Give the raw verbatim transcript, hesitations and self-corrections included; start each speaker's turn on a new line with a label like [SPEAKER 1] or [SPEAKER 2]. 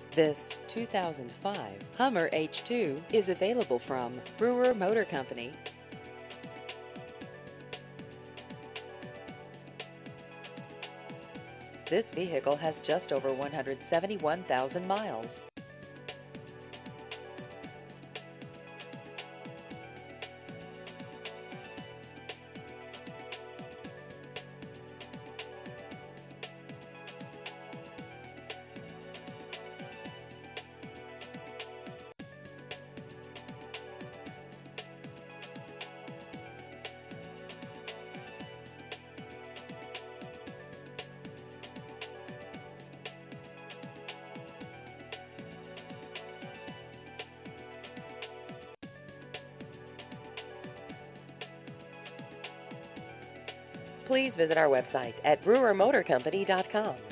[SPEAKER 1] This two thousand five Hummer H two is available from Brewer Motor Company. This vehicle has just over one hundred seventy-one thousand miles. Please visit our website at brewer motor company dot com.